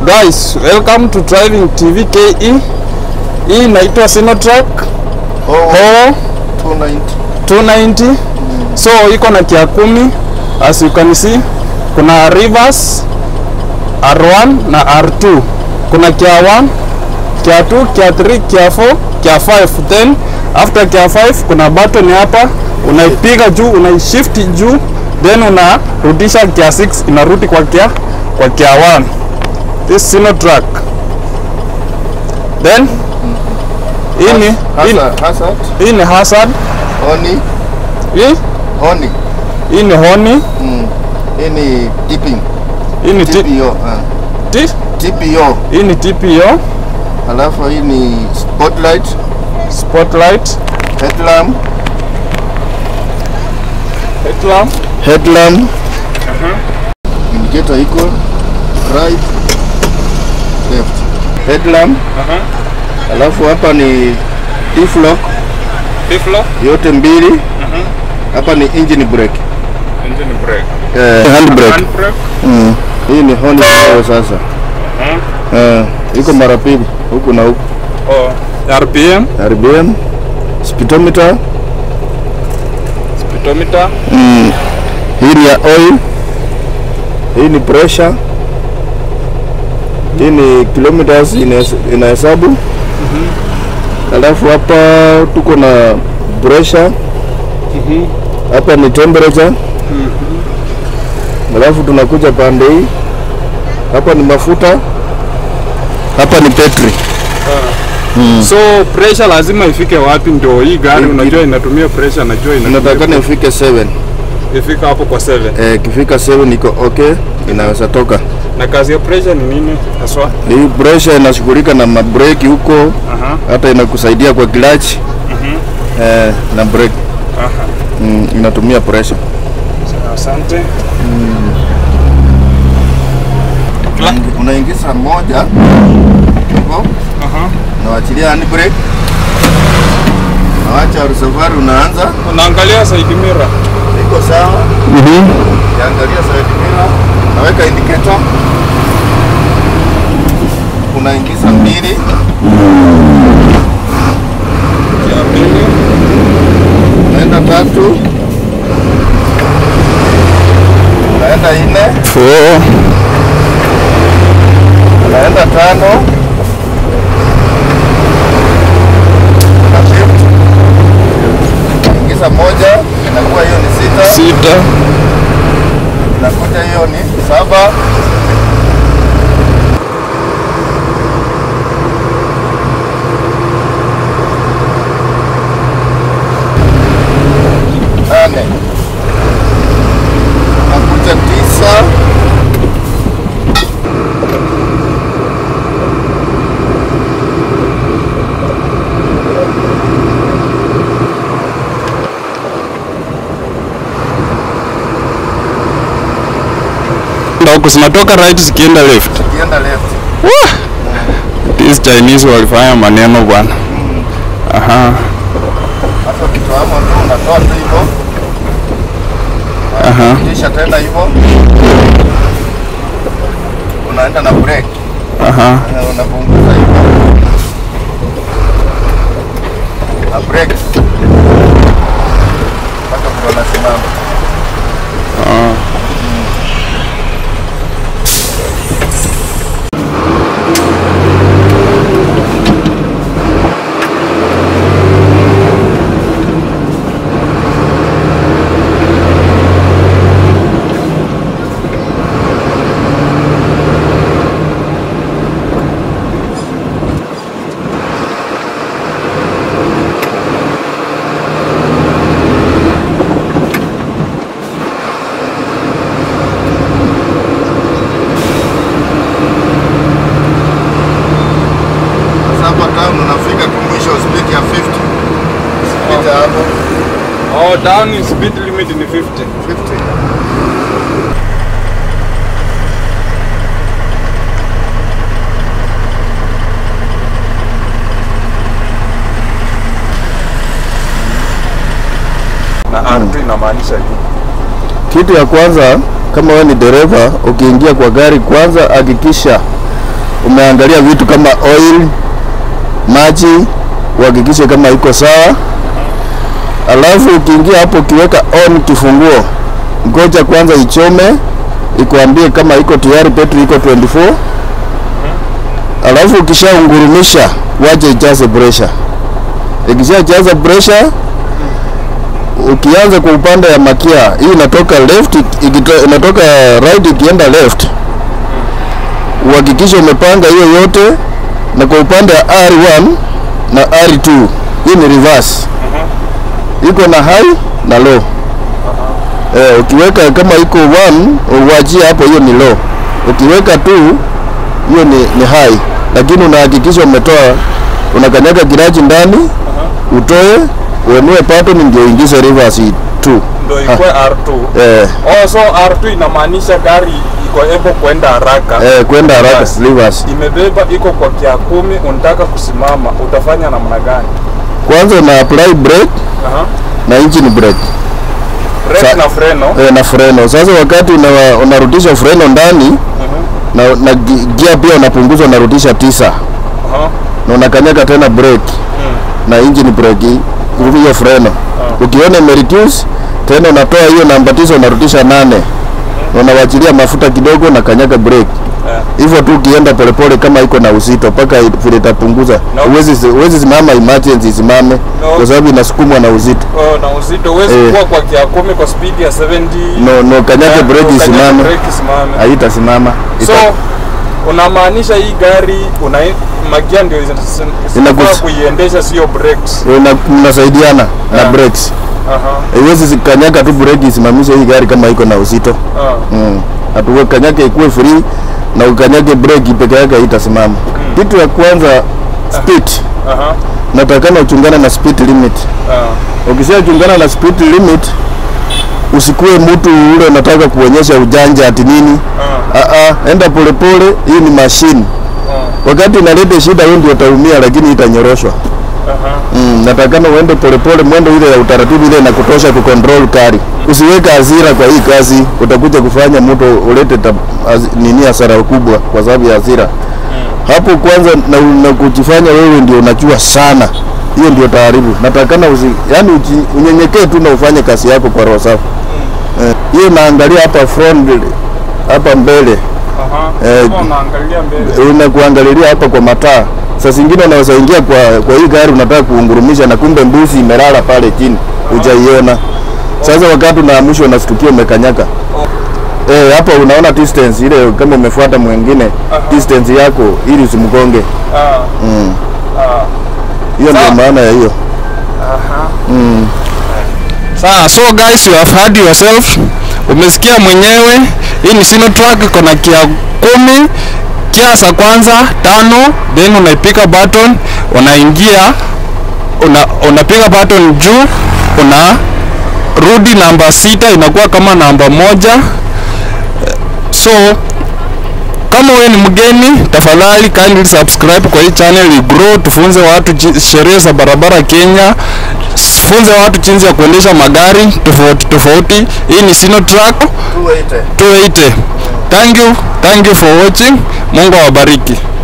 Guys, welcome to Driving TV KE. Hii inaitwa Sinotruck Howo 290. So iko na kia 10. As you can see, kuna reverse R1 na R2. Kuna kia 1, kia 2, kia 3, kia 4, kia 5. Then after kia 5 kuna button hapa, unaipiga juu, unaishift juu, then unarudisha kia 6 inarudi kwa kia 1. This Sinotruck. Then hii ni hazard. Honey. Honey. Hii ni honey. Hii ni tipping. Hii ni TPO. TPO. Hii ni TPO. Alafu hii ni spotlight. Headlamp. Indicator iko right, left. Headlamp. Alafu hapa ni T-lock yote mbili. Hapa ni engine brake. Handbrake. Hii ni Honda sasa. Iko mara pili huku na huku. RPM. Speedometer. Hii ni ya oil. Hii ni pressure. Hii ni kilometers inahesabu. Alafu hapa tuko na pressure. Hapa ni temperature. Alafu tunakuja pande hii. Hapa ni mafuta. Hapa ni petri. So pressure lazima ifike wapi ndio hii gari unajua inatumia pressure, najua inatakana ifike 7. Ifika hapo kwa 7. Kifika 7 iko okay, inaweza toka. Na kazi ya pressure ni nini haswa? Hii pressure inashughulika na mabreki huko. Hata inakusaidia kwa clutch. Na brake. Inatumia pressure. Asante. Unaingiza moja hapo. Unaachilia handbrake. Unaacha reservoir, unaangalia side mirror. Iko sawa. Unaangalia side mirror. Unaweka indicator. Unaingiza mbili. Unaenda 3. Unaenda 4. Unaenda 5. Ingiza moja, inakuwa hiyo ni 6. Inakuja hiyo ni 7. Inakuja 9. Huko zinatoka right zikienda left. These Chinese walifanya maneno bwana. Hapo kitu hapo ndio unatoa hivyo. Kisha tena hivyo. Unaenda na brake. Unapunguza hivyo. Na brake. Mpaka unasimama. Down is speed limit in 50. Na R2 inamaanisha nini? Kitu ya kwanza, kama wewe ni dereva ukiingia kwa gari, kwanza hakikisha umeangalia vitu kama oil, maji, uhakikishe kama iko sawa. Alafu ukiingia hapo ukiweka on kifunguo, ngoja kwanza ichome, ikuambie kama iko tayari, petri iko 24. Alafu ukishaungurumisha, waje ijaze pressure. Ikishajaza pressure, ukianza kwa upande ya makia, hii inatoka left, inatoka right ikienda left. Uhakikishe umepanga hiyo yote, na kwa upande ya R1 na R2, hii ni reverse. Iko na high na low. Ukiweka kama iko 1, uwachie hapo, hiyo ni low. Ukiweka 2, hiyo ni high. Lakini unahakikisha umetoa, unakanyaga kiraji ndani, utoe, uenue pattern ndio uingize reverse 2. Ndio iko R2. So R2 inamaanisha gari iko hapo kwenda haraka. Kwenda haraka reverse. Imebeba iko kwa kia 10, unataka kusimama, utafanya namna gani? Kwanza una apply brake na engine brake. Brake na freno. Na freno. Sasa wakati unarudisha freno ndani, na gear pia unapunguza, unarudisha 9. Na unakanyaga tena brake. Na engine brake hiyo freno. Ukiona imereduce, tena unatoa hiyo namba 9 unarudisha 8. Unawachilia mafuta kidogo na kanyaga brake. Hivyo tu ukienda polepole kama iko na uzito mpaka vile itapunguza. Uwezi simama emergency simame kwa sababu inasukumwa na uzito. Na uzito uwezi kuwa kwa kia 10 kwa speed ya 70. No kanyaga brake simame. Haitasimama. So unamaanisha hii gari magia ndio inakuwa kuiendesha, sio brakes. Unasaidiana na brakes. Haiwezi kanyaga tu brake isimamishe hii gari kama iko na uzito. Atuwe kanyaga ikuwe free na ukanyage brake peke yake itasimama. Kitu ya kwanza speed. Natakana uchungana na speed limit. Ukishachungana na speed limit, usikue mtu ule unataka kuonyesha ujanja ati nini. Enda polepole, hii ni machine. Wakati inaleta shida wewe ndio utaumia, lakini itanyoroshwa. Natakana uende polepole, mwendo ile ya utaratibu ile na kutosha kucontrol gari. Usiweke hasira kwa hii kazi, utakuja kufanya mtu ulete hasara kubwa kwa sababu ya hasira. Hapo kwanza na kujifanya wewe ndio unajua sana, hiyo ndio taharibu. Natakana unyenyekee tu na ufanye kazi yako kwa roho safi. Hiyo naangalia hapa front, hapa mbele. Unaangalia mbele. Unakuangalia hapa kwa mataa. Sasa zingine unaweza ingia kwa hii gari unataka kuungurumisha na kumbe mbuzi imelala pale chini, hujaiona. Sasa wakati unaamshwa unastukia umekanyaka. Hapa unaona distance ile kama umefuata mwingine, distance yako ili usimgonge. Hiyo ndio maana ya hiyo. So guys, you have heard yourself. Umesikia mwenyewe, hii ni Sinotruck, iko na kia 10. Kia za kwanza 5, then unaipiga button, unaingia, unapiga button juu, rudi namba 6 inakuwa kama namba 1. So kama wewe ni mgeni, tafadhali kindly subscribe kwa hii channel, we grow, tufunze watu sheria za barabara Kenya, funze watu jinsi ya kuendesha magari tofauti. Hii ni Sinotruck 280. Thank you for watching. Mungu awabariki.